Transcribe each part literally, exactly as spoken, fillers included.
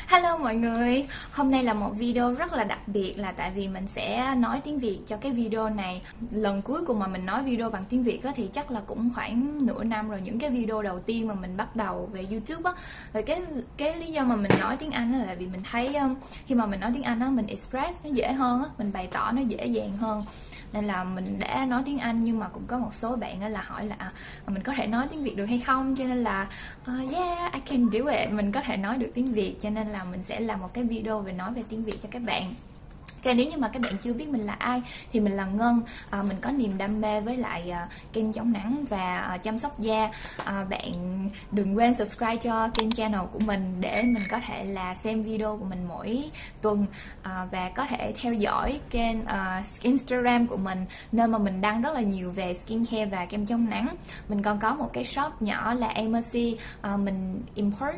Hello mọi người, hôm nay là một video rất là đặc biệt là tại vì mình sẽ nói tiếng Việt cho cái video này. Lần cuối cùng mà mình nói video bằng tiếng Việt á, thì chắc là cũng khoảng nửa năm rồi, những cái video đầu tiên mà mình bắt đầu về YouTube á. Rồi cái cái lý do mà mình nói tiếng Anh là vì mình thấy um, khi mà mình nói tiếng Anh á, mình express nó dễ hơn á, mình bày tỏ nó dễ dàng hơn. Nên là mình đã nói tiếng Anh, nhưng mà cũng có một số bạn là hỏi là à, mình có thể nói tiếng Việt được hay không, cho nên là uh, yeah, I can do it, mình có thể nói được tiếng Việt, cho nên là mình sẽ làm một cái video về nói về tiếng Việt cho các bạn. Okay, nếu như mà các bạn chưa biết mình là ai thì mình là Ngân, à, mình có niềm đam mê với lại à, kem chống nắng và à, chăm sóc da. À, bạn đừng quên subscribe cho kênh channel của mình để mình có thể là xem video của mình mỗi tuần, à, và có thể theo dõi kênh à, Instagram của mình, nơi mà mình đăng rất là nhiều về skincare và kem chống nắng. Mình còn có một cái shop nhỏ là a mercy, à, mình import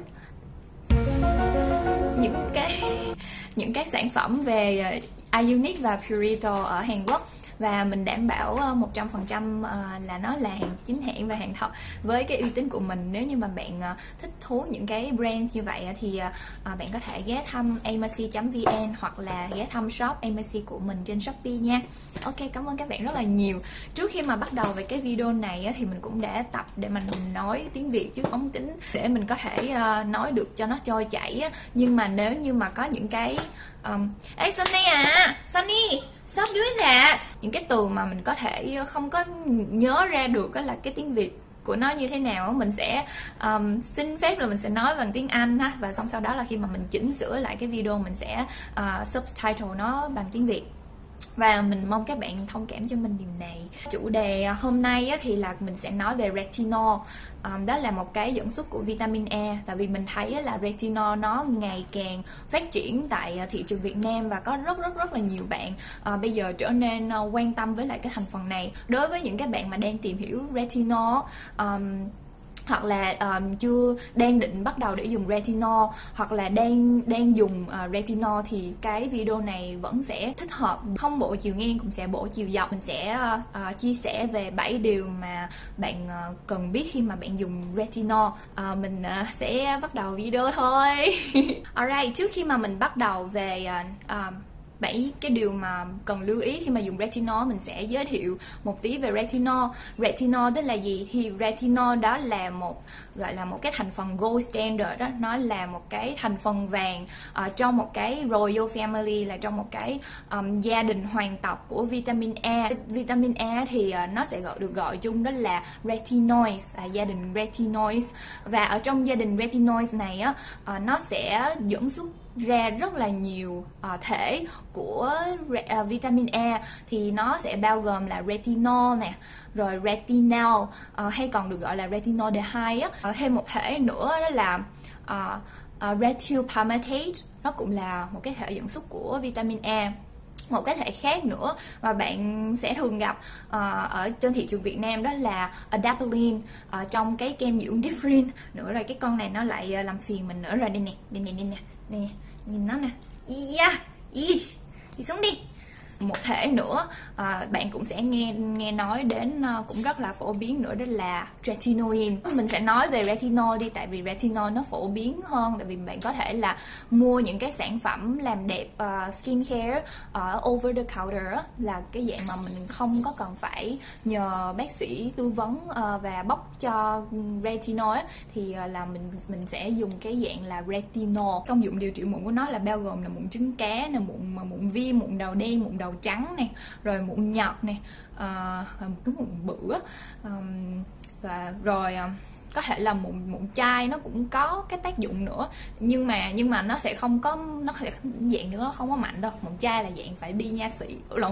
những cái những cái sản phẩm về Ionic và Purito ở Hàn Quốc, và mình đảm bảo một trăm phần trăm là nó là hàng chính hãng và hàng thật với cái uy tín của mình. Nếu như mà bạn thích thú những cái brand như vậy thì bạn có thể ghé thăm a mercy chấm vn hoặc là ghé thăm shop a mercy của mình trên Shopee nha. Ok, cảm ơn các bạn rất là nhiều. Trước khi mà bắt đầu về cái video này thì mình cũng đã tập để mình nói tiếng Việt trước ống kính để mình có thể nói được cho nó trôi chảy. Nhưng mà nếu như mà có những cái um, Ê Sunny à, Sunny, stop doing that, những cái từ mà mình có thể không có nhớ ra được là cái tiếng Việt của nó như thế nào, mình sẽ um, xin phép là mình sẽ nói bằng tiếng Anh ha, và xong sau đó là khi mà mình chỉnh sửa lại cái video mình sẽ uh, subtitle nó bằng tiếng Việt. Và mình mong các bạn thông cảm cho mình điều này. Chủ đề hôm nay thì là mình sẽ nói về retinol. Um, đó là một cái dẫn xuất của vitamin E. Tại vì mình thấy là retinol nó ngày càng phát triển tại thị trường Việt Nam, và có rất rất rất là nhiều bạn uh, bây giờ trở nên uh, quan tâm với lại cái thành phần này. Đối với những các bạn mà đang tìm hiểu retinol, um, hoặc là um, chưa đang định bắt đầu để dùng retinol, hoặc là đang đang dùng uh, retinol, thì cái video này vẫn sẽ thích hợp, không bộ chiều ngang cũng sẽ bộ chiều dọc. Mình sẽ uh, uh, chia sẻ về bảy điều mà bạn uh, cần biết khi mà bạn dùng retinol. Uh, mình uh, sẽ bắt đầu video thôi. Alright, trước khi mà mình bắt đầu về uh, uh, bảy cái điều mà cần lưu ý khi mà dùng retinol, mình sẽ giới thiệu một tí về retinol. Retinol đó là gì? Thì retinol đó là một gọi là một cái thành phần gold standard đó, nó là một cái thành phần vàng uh, trong một cái royal family, là trong một cái um, gia đình hoàng tộc của vitamin E. Vitamin E thì uh, nó sẽ gọi được gọi chung đó là retinoids, là gia đình retinoids. Và ở trong gia đình retinoids này á, uh, nó sẽ dẫn xuất ra rất là nhiều uh, thể của uh, vitamin E, thì nó sẽ bao gồm là retinol nè, rồi retinol, uh, hay còn được gọi là retinaldehyde á. Uh, thêm một thể nữa đó là uh, uh, retinol palmitate, nó cũng là một cái thể dẫn xuất của vitamin E. Một cái thể khác nữa mà bạn sẽ thường gặp uh, ở trên thị trường Việt Nam đó là adapalene, uh, trong cái kem dưỡng Differin nữa. Rồi cái con này nó lại uh, làm phiền mình nữa rồi. Đây nè, đây nè, đây nè, đây nè, nhìn nó nè, yeah, yeah. Đi xuống đi. Một thể nữa à, bạn cũng sẽ nghe nghe nói đến, uh, cũng rất là phổ biến nữa, đó là retinoin. Mình sẽ nói về retinol đi, tại vì retinol nó phổ biến hơn. Tại vì bạn có thể là mua những cái sản phẩm làm đẹp uh, skincare ở uh, over the counter á, là cái dạng mà mình không có cần phải nhờ bác sĩ tư vấn uh, và bóc cho retinol á, thì uh, là mình mình sẽ dùng cái dạng là retinol. Công dụng điều trị mụn của nó là bao gồm là mụn trứng cá nè, mụn mụn viêm, mụn đầu đen, mụn đầu trắng này, rồi mụn nhọt này, uh, một cái mụn bự á, um, và rồi uh, có thể là mụn mụn chai, nó cũng có cái tác dụng nữa, nhưng mà nhưng mà nó sẽ không có, nó sẽ dạng nữa nó không có mạnh đâu. Mụn chai là dạng phải đi nha sĩ lộn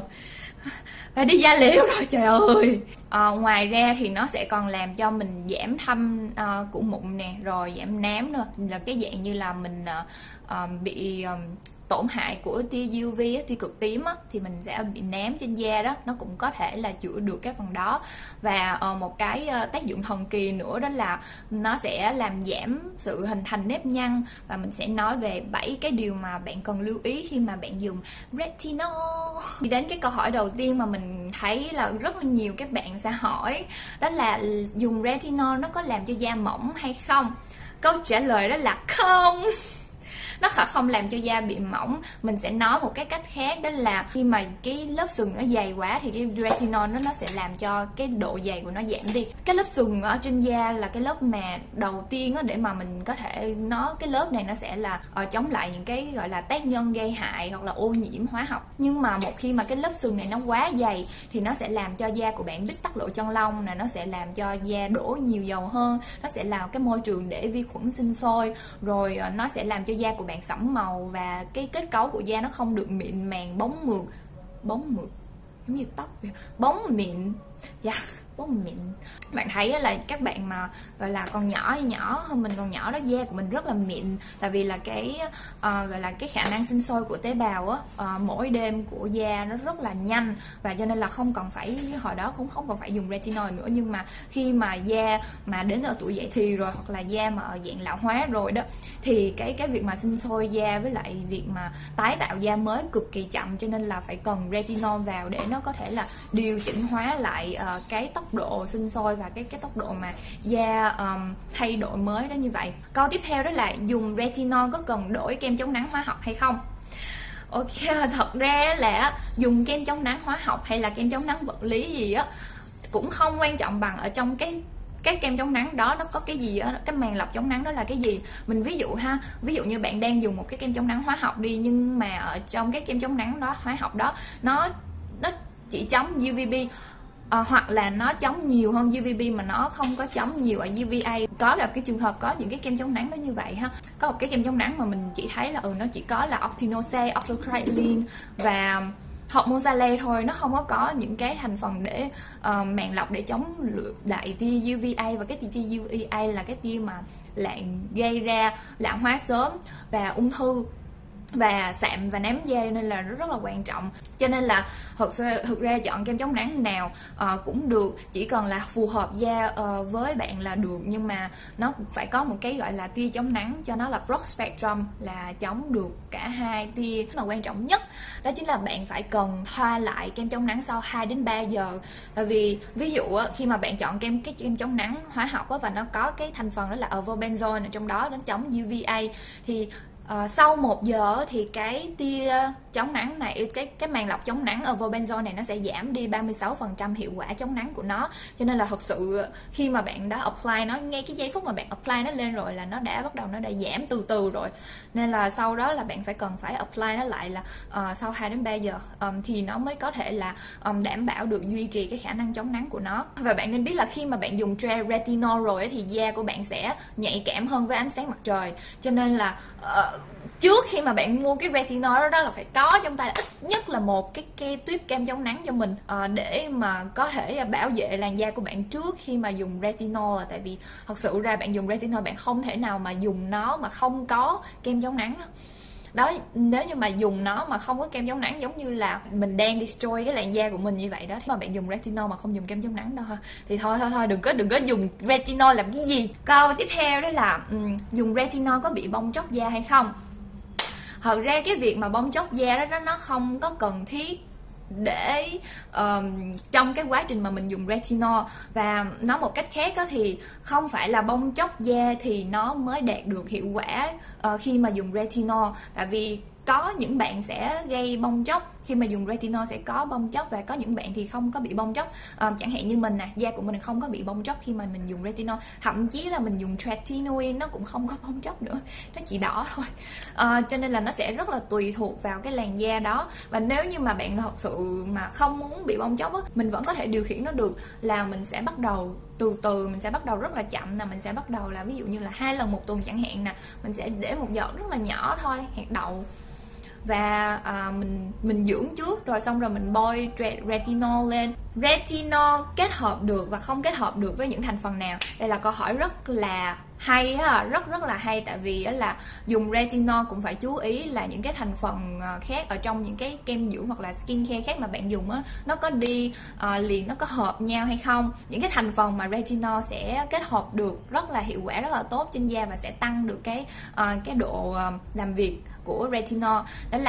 phải đi da liễu rồi, trời ơi. À, ngoài ra thì nó sẽ còn làm cho mình giảm thâm uh, của mụn nè, rồi giảm nám nữa, là cái dạng như là mình uh, uh, bị uh, tổn hại của tia u vê, tia cực tím á, thì mình sẽ bị nám trên da đó, nó cũng có thể là chữa được cái phần đó. Và uh, một cái uh, tác dụng thần kỳ nữa đó là nó sẽ làm giảm sự hình thành nếp nhăn. Và mình sẽ nói về bảy cái điều mà bạn cần lưu ý khi mà bạn dùng retinol. Đi đến cái câu hỏi đầu tiên mà mình thấy là rất là nhiều các bạn sẽ hỏi, đó là dùng retinol nó có làm cho da mỏng hay không? Câu trả lời đó là không. Nó không làm cho da bị mỏng. Mình sẽ nói một cái cách khác, đó là khi mà cái lớp sừng nó dày quá thì cái retinol nó nó sẽ làm cho cái độ dày của nó giảm đi. Cái lớp sừng ở trên da là cái lớp mà đầu tiên á, để mà mình có thể nó cái lớp này nó sẽ là uh, chống lại những cái gọi là tác nhân gây hại hoặc là ô nhiễm hóa học. Nhưng mà một khi mà cái lớp sừng này nó quá dày thì nó sẽ làm cho da của bạn bít tắc lỗ chân lông nè, nó sẽ làm cho da đổ nhiều dầu hơn, nó sẽ là cái môi trường để vi khuẩn sinh sôi, rồi uh, nó sẽ làm cho da của bạn sẫm màu và cái kết cấu của da nó không được mịn màng, bóng mượt, bóng mượt giống như tóc vậy. Bóng mịn, dạ yeah, bóng mịn. Bạn thấy là các bạn mà gọi là còn nhỏ nhỏ hơn mình còn nhỏ đó, da của mình rất là mịn, tại vì là cái uh, gọi là cái khả năng sinh sôi của tế bào á, uh, mỗi đêm của da nó rất là nhanh, và cho nên là không còn phải hồi đó cũng không còn phải dùng retinol nữa. Nhưng mà khi mà da mà đến ở tuổi dậy thì rồi, hoặc là da mà ở dạng lão hóa rồi đó, thì cái cái việc mà sinh sôi da với lại việc mà tái tạo da mới cực kỳ chậm, cho nên là phải cần retinol vào để nó có thể là điều chỉnh hóa lại uh, cái tốc độ sinh sôi và cái cái tốc độ mà da um, thay đổi mới đó như vậy. Câu tiếp theo đó là dùng retinol có cần đổi kem chống nắng hóa học hay không? Ok, thật ra là dùng kem chống nắng hóa học hay là kem chống nắng vật lý gì á cũng không quan trọng bằng ở trong cái cái kem chống nắng đó nó có cái gì á, cái màng lọc chống nắng đó là cái gì. Mình ví dụ ha, ví dụ như bạn đang dùng một cái kem chống nắng hóa học đi, nhưng mà ở trong cái kem chống nắng đó hóa học đó nó nó chỉ chống u vê bê, À, hoặc là nó chống nhiều hơn u vê bê mà nó không có chống nhiều ở u vê a. Có gặp cái trường hợp có những cái kem chống nắng đó như vậy ha. Có một cái kem chống nắng mà mình chỉ thấy là ừ nó chỉ có là octinoxate, octocrylene và hormone xale thôi, nó không có có những cái thành phần để uh, màng lọc để chống đại tia u vê a, và cái tia u vê a là cái tia mà lạng gây ra lão hóa sớm và ung thư và sạm và nám da, nên là rất, rất là quan trọng. Cho nên là thực, thực ra chọn kem chống nắng nào uh, cũng được, chỉ cần là phù hợp da uh, với bạn là được, nhưng mà nó phải có một cái gọi là tia chống nắng cho nó là broad spectrum, là chống được cả hai tia. Mà quan trọng nhất đó chính là bạn phải cần thoa lại kem chống nắng sau hai đến ba giờ. Tại vì ví dụ khi mà bạn chọn kem cái kem chống nắng hóa học và nó có cái thành phần đó là avobenzone ở trong đó, nó chống u vê a, thì Uh, sau một giờ thì cái tia chống nắng này, cái cái màng lọc chống nắng avobenzone này nó sẽ giảm đi ba mươi sáu phần trăm hiệu quả chống nắng của nó. Cho nên là thật sự khi mà bạn đã apply nó, ngay cái giây phút mà bạn apply nó lên rồi là nó đã bắt đầu nó đã giảm từ từ rồi. Nên là sau đó là bạn phải cần phải apply nó lại là uh, sau hai đến ba giờ um, thì nó mới có thể là um, đảm bảo được duy trì cái khả năng chống nắng của nó. Và bạn nên biết là khi mà bạn dùng retinol rồi ấy, thì da của bạn sẽ nhạy cảm hơn với ánh sáng mặt trời. Cho nên là uh, trước khi mà bạn mua cái retinol đó, đó là phải có trong tay ít nhất là một cái cái tuyếp kem chống nắng cho mình, à, để mà có thể bảo vệ làn da của bạn trước khi mà dùng retinol. Là tại vì thật sự ra bạn dùng retinol bạn không thể nào mà dùng nó mà không có kem chống nắng đó. Đó, nếu như mà dùng nó mà không có kem chống nắng, giống như là mình đang destroy cái làn da của mình như vậy đó. Mà bạn dùng retinol mà không dùng kem chống nắng đâu ha, thì thôi thôi thôi đừng có đừng có dùng retinol làm cái gì. Câu tiếp theo đó là um, dùng retinol có bị bong tróc da hay không? Thật ra cái việc mà bong tróc da đó, đó nó không có cần thiết để um, trong cái quá trình mà mình dùng retinol. Và nói một cách khác đó, thì không phải là bong tróc da thì nó mới đạt được hiệu quả uh, khi mà dùng retinol. Tại vì có những bạn sẽ gây bong tróc khi mà dùng retinol, sẽ có bong tróc, và có những bạn thì không có bị bong tróc. À, chẳng hạn như mình nè, da của mình không có bị bong tróc khi mà mình dùng retinol, thậm chí là mình dùng tretinoin nó cũng không có bong tróc nữa, nó chỉ đỏ thôi. À, cho nên là nó sẽ rất là tùy thuộc vào cái làn da đó. Và nếu như mà bạn thật sự mà không muốn bị bong tróc á, mình vẫn có thể điều khiển nó được, là mình sẽ bắt đầu từ từ, mình sẽ bắt đầu rất là chậm nè, mình sẽ bắt đầu là ví dụ như là hai lần một tuần chẳng hạn nè, mình sẽ để một giọt rất là nhỏ thôi, hạt đậu, và à, mình mình dưỡng trước, rồi xong rồi mình bôi retinol lên. Retinol kết hợp được và không kết hợp được với những thành phần nào? Đây là câu hỏi rất là hay ha, rất rất là hay. Tại vì là dùng retinol cũng phải chú ý là những cái thành phần khác ở trong những cái kem dưỡng hoặc là skin care khác mà bạn dùng á, nó có đi uh, liền, nó có hợp nhau hay không. Những cái thành phần mà retinol sẽ kết hợp được rất là hiệu quả, rất là tốt trên da, và sẽ tăng được cái uh, cái độ uh, làm việc của retinol. Đó là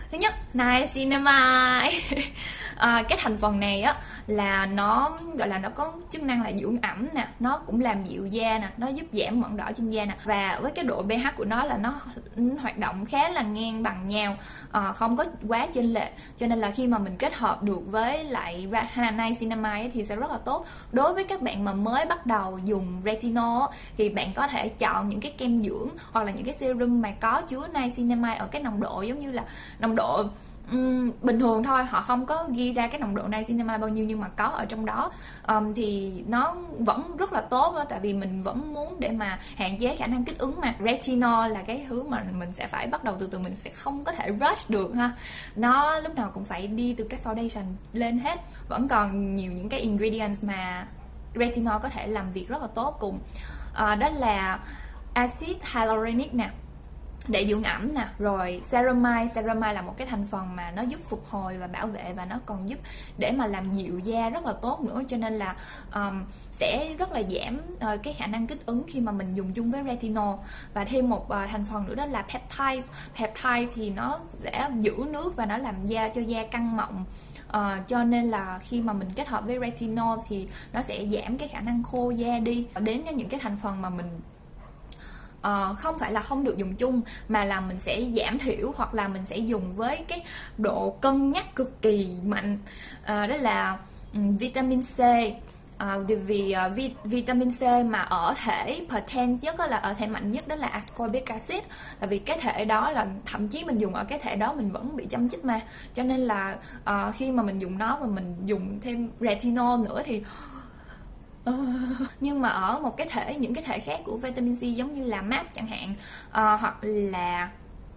Thứ nhất, niacinamide. À, cái thành phần này á là nó gọi là nó có chức năng là dưỡng ẩm nè, nó cũng làm dịu da nè, nó giúp giảm mẩn đỏ trên da nè, và với cái độ pH của nó là nó, nó hoạt động khá là ngang bằng nhau, à, không có quá chênh lệch, cho nên là khi mà mình kết hợp được với lại niacinamide thì sẽ rất là tốt. Đối với các bạn mà mới bắt đầu dùng retinol thì bạn có thể chọn những cái kem dưỡng hoặc là những cái serum mà có chứa niacinamide ở cái nồng độ giống như là nồng độ Um, bình thường thôi, họ không có ghi ra cái nồng độ niacinamide bao nhiêu nhưng mà có ở trong đó, um, thì nó vẫn rất là tốt đó, tại vì mình vẫn muốn để mà hạn chế khả năng kích ứng mà. Retinol là cái thứ mà mình sẽ phải bắt đầu từ từ, mình sẽ không có thể rush được ha, nó lúc nào cũng phải đi từ cái foundation lên hết. Vẫn còn nhiều những cái ingredients mà retinol có thể làm việc rất là tốt cùng, uh, đó là acid hyaluronic nè, để dưỡng ẩm nè, rồi ceramide. Ceramide là một cái thành phần mà nó giúp phục hồi và bảo vệ, và nó còn giúp để mà làm dịu da rất là tốt nữa, cho nên là um, sẽ rất là giảm uh, cái khả năng kích ứng khi mà mình dùng chung với retinol. Và thêm một uh, thành phần nữa đó là peptide. Peptide thì nó sẽ giữ nước và nó làm da cho da căng mọng. Uh, cho nên là khi mà mình kết hợp với retinol thì nó sẽ giảm cái khả năng khô da đi. Đến những cái thành phần mà mình Uh, không phải là không được dùng chung, mà là mình sẽ giảm thiểu hoặc là mình sẽ dùng với cái độ cân nhắc cực kỳ mạnh, uh, đó là um, vitamin C. Uh, vì uh, vi, vitamin C mà ở thể potent nhất, đó là ở thể mạnh nhất, đó là ascorbic acid. Tại vì cái thể đó là thậm chí mình dùng ở cái thể đó mình vẫn bị châm chích mà, cho nên là uh, khi mà mình dùng nó và mình dùng thêm retinol nữa thì nhưng mà ở một cái thể, những cái thể khác của vitamin C giống như là máp chẳng hạn, uh, hoặc là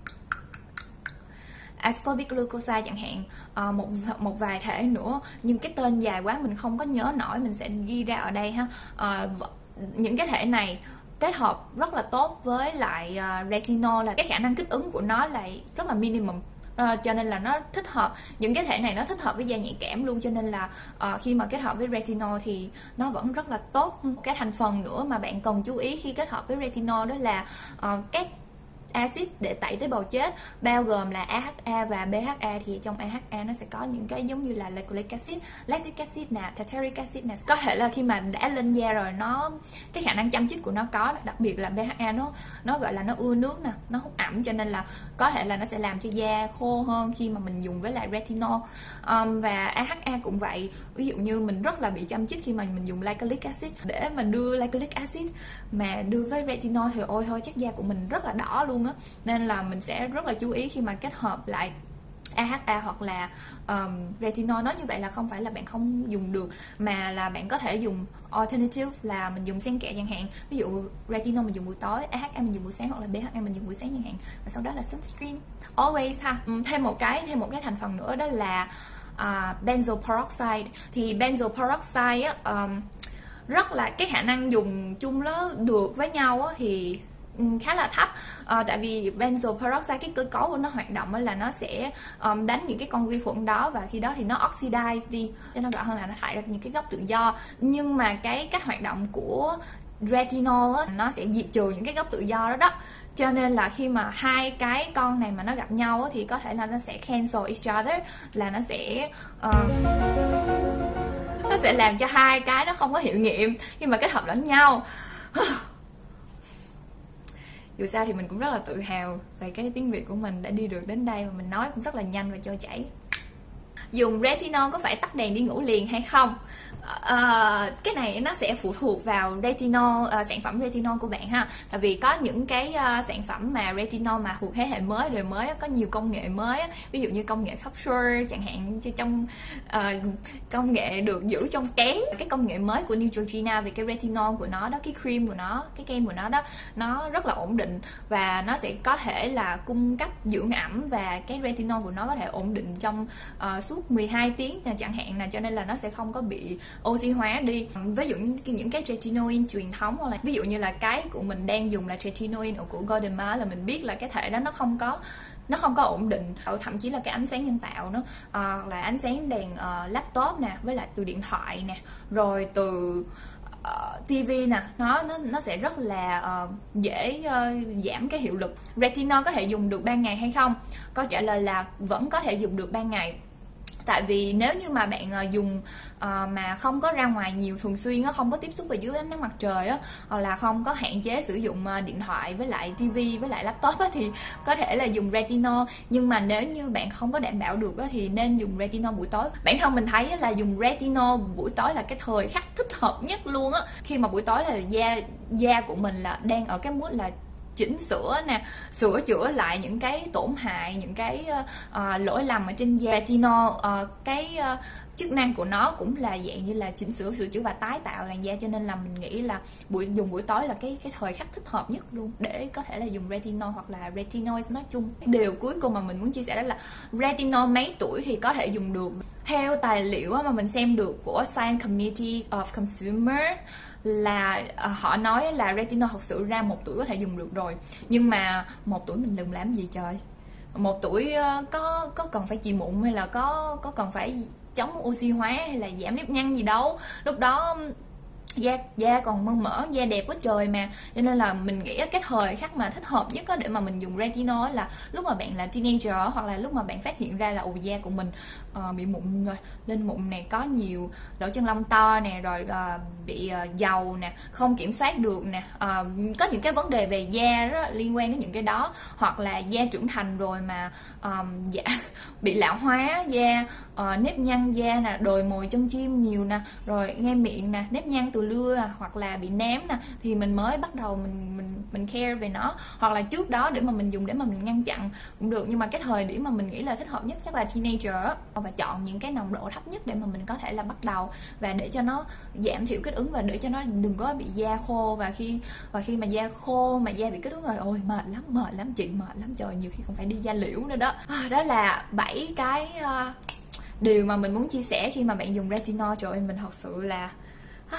ascorbic glucoside chẳng hạn, uh, một một vài thể nữa nhưng cái tên dài quá mình không có nhớ nổi, mình sẽ ghi ra ở đây ha. Uh, những cái thể này kết hợp rất là tốt với lại uh, retinol, là cái khả năng kích ứng của nó lại rất là minimum. Uh, cho nên là nó thích hợp, những cái thể này nó thích hợp với da nhạy cảm luôn, cho nên là uh, khi mà kết hợp với retinol thì nó vẫn rất là tốt. Cái thành phần nữa mà bạn cần chú ý khi kết hợp với retinol đó là uh, các axit để tẩy tế bào chết, bao gồm là a hát a và bê hát a. Thì trong a hát a nó sẽ có những cái giống như là lactic acid, lactic acid nè, tartaric acid nè. Có thể là khi mà đã lên da rồi, nó cái khả năng châm chích của nó có, đặc biệt là bê hát a nó nó gọi là nó ưa nước nè, nó hút ẩm, cho nên là có thể là nó sẽ làm cho da khô hơn khi mà mình dùng với lại retinol. Um, và a hát a cũng vậy, ví dụ như mình rất là bị châm chích khi mà mình dùng lactic acid, để mình đưa lactic acid mà đưa với retinol thì ôi thôi chắc da của mình rất là đỏ luôn á, nên là mình sẽ rất là chú ý khi mà kết hợp lại a hát a hoặc là um, retinol. Nói như vậy là không phải là bạn không dùng được, mà là bạn có thể dùng alternative, là mình dùng xen kẽ chẳng hạn. Ví dụ retinol mình dùng buổi tối, a hát a mình dùng buổi sáng, hoặc là bê hát a mình dùng buổi sáng chẳng hạn, và sau đó là sunscreen always ha. Um, thêm một cái thêm một cái thành phần nữa đó là uh, benzoyl peroxide. Thì benzoyl peroxide á, um, rất là cái khả năng dùng chung nó được với nhau á, thì khá là thấp, à, tại vì benzoyl peroxide cái cơ cấu của nó hoạt động là nó sẽ um, đánh những cái con vi khuẩn đó, và khi đó thì nó oxidize đi, cho nó gọi hơn là nó thải ra những cái gốc tự do. Nhưng mà cái cách hoạt động của retinol á, nó sẽ diệt trừ những cái gốc tự do đó đó, cho nên là khi mà hai cái con này mà nó gặp nhau á, thì có thể là nó sẽ cancel each other, là nó sẽ uh, nó sẽ làm cho hai cái nó không có hiệu nghiệm khi mà kết hợp lẫn nhau. Dù sao thì mình cũng rất là tự hào về cái tiếng Việt của mình đã đi được đến đây, và mình nói cũng rất là nhanh và trôi chảy. Dùng retinol có phải tắt đèn đi ngủ liền hay không? Uh, cái này nó sẽ phụ thuộc vào retinol, uh, sản phẩm retinol của bạn ha. Tại vì có những cái uh, sản phẩm mà retinol mà thuộc thế hệ mới, đời mới, có nhiều công nghệ mới, ví dụ như công nghệ capsule chẳng hạn, trong uh, công nghệ được giữ trong kén. Cái công nghệ mới của Neutrogena về cái retinol của nó đó, cái cream của nó, cái kem của nó đó, nó rất là ổn định, và nó sẽ có thể là cung cấp dưỡng ẩm, và cái retinol của nó có thể ổn định trong uh, suốt mười hai tiếng chẳng hạn nè, cho nên là nó sẽ không có bị oxy hóa đi. Ví dụ như những cái tretinoin truyền thống, hoặc là ví dụ như là cái của mình đang dùng là tretinoin của Golden Mile, là mình biết là cái thể đó nó không có nó không có ổn định, thậm chí là cái ánh sáng nhân tạo nó uh, là ánh sáng đèn uh, laptop nè, với lại từ điện thoại nè, rồi từ uh, ti vi nè, nó nó nó sẽ rất là uh, dễ uh, giảm cái hiệu lực. Retinol có thể dùng được ban ngày hay không? Câu trả lời là vẫn có thể dùng được ban ngày. Tại vì nếu như mà bạn uh, dùng uh, mà không có ra ngoài nhiều thường xuyên á, không có tiếp xúc với dưới ánh nắng mặt trời á, hoặc là không có hạn chế sử dụng uh, điện thoại với lại tivi với lại laptop á, thì có thể là dùng retinol. Nhưng mà nếu như bạn không có đảm bảo được á, thì nên dùng retinol buổi tối. Bản thân mình thấy á, là dùng retinol buổi tối là cái thời khắc thích hợp nhất luôn á. Khi mà buổi tối là da da của mình là đang ở cái mood là chỉnh sửa nè, sửa chữa lại những cái tổn hại, những cái uh, lỗi lầm ở trên da. Retinol uh, cái uh, chức năng của nó cũng là dạng như là chỉnh sửa, sửa chữa và tái tạo làn da, cho nên là mình nghĩ là buổi dùng buổi tối là cái cái thời khắc thích hợp nhất luôn để có thể là dùng retinol hoặc là retinoids nói chung. Điều cuối cùng mà mình muốn chia sẻ đó là retinol mấy tuổi thì có thể dùng được. Theo tài liệu mà mình xem được của Science Committee of Consumer là uh, họ nói là retinol thật sự ra một tuổi có thể dùng được rồi. Nhưng mà một tuổi mình đừng làm gì trời. Một tuổi uh, có có cần phải trị mụn hay là có có cần phải chống oxy hóa hay là giảm nếp nhăn gì đâu. Lúc đó da da còn mơn mỡ, da đẹp quá trời mà, cho nên là mình nghĩ cái thời khắc mà thích hợp nhất để mà mình dùng retinol là lúc mà bạn là teenager, hoặc là lúc mà bạn phát hiện ra là ồ da của mình uh, bị mụn rồi, lên mụn nè, có nhiều lỗ chân lông to nè, rồi uh, bị uh, dầu nè, không kiểm soát được nè, uh, có những cái vấn đề về da đó, liên quan đến những cái đó, hoặc là da trưởng thành rồi mà um, dạ, bị lão hóa da, uh, nếp nhăn da nè, đồi mồi chân chim nhiều nè, rồi ngay miệng nè, nếp nhăn từ lưa hoặc là bị nám nè, thì mình mới bắt đầu mình mình mình care về nó, hoặc là trước đó để mà mình dùng để mà mình ngăn chặn cũng được. Nhưng mà cái thời điểm mà mình nghĩ là thích hợp nhất chắc là teenager, và chọn những cái nồng độ thấp nhất để mà mình có thể là bắt đầu, và để cho nó giảm thiểu kích ứng và để cho nó đừng có bị da khô. Và khi và khi mà da khô mà da bị kích ứng rồi, ôi mệt lắm, mệt lắm chị, mệt lắm trời, nhiều khi còn phải đi da liễu nữa đó. À, đó là bảy cái uh, điều mà mình muốn chia sẻ khi mà bạn dùng retinol. Trời ơi, mình thật sự là à,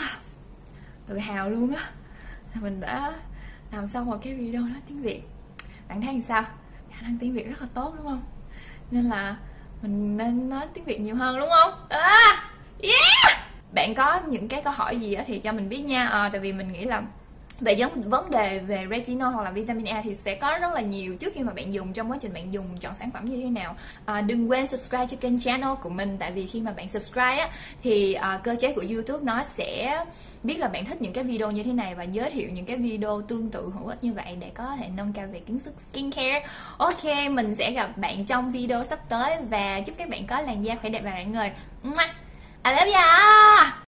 tự hào luôn á, mình đã làm xong một cái video đó tiếng Việt. Bạn thấy sao? Khả năng tiếng Việt rất là tốt đúng không? Nên là mình nên nói tiếng Việt nhiều hơn đúng không? À, yeah! Bạn có những cái câu hỏi gì thì cho mình biết nha. À, tại vì mình nghĩ là về vấn đề về retinol hoặc là vitamin A thì sẽ có rất là nhiều trước khi mà bạn dùng, trong quá trình bạn dùng chọn sản phẩm như thế nào. À, đừng quên subscribe cho kênh channel của mình, tại vì khi mà bạn subscribe á, thì à, cơ chế của YouTube nó sẽ biết là bạn thích những cái video như thế này và giới thiệu những cái video tương tự hữu ích như vậy để có thể nâng cao về kiến thức skincare. Ok, mình sẽ gặp bạn trong video sắp tới và chúc các bạn có làn da khỏe đẹp và rạng ngời. I love you.